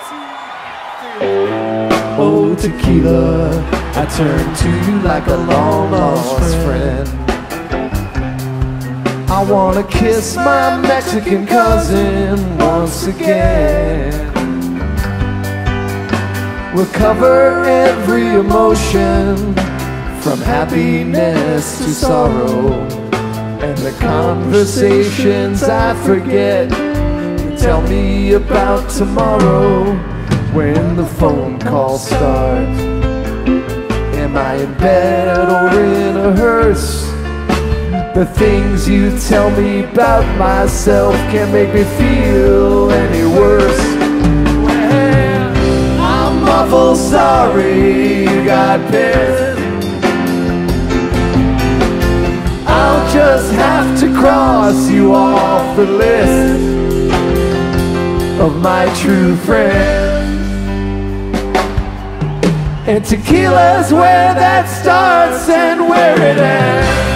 Oh, tequila, I turn to you like a long-lost friend. I wanna kiss my Mexican cousin once again. We'll cover every emotion, from happiness to sorrow, and the conversations I forget. Tell me about tomorrow. When the phone calls start, am I in bed or in a hearse? The things you tell me about myself can't make me feel any worse. Well, I'm awful sorry you got pissed. I'll just have to cross you off the list of my true friends. And tequila's where that starts and where it ends.